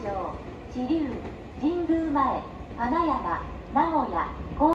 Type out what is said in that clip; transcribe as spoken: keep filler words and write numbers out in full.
場、支流、神宮前、花山、名古屋、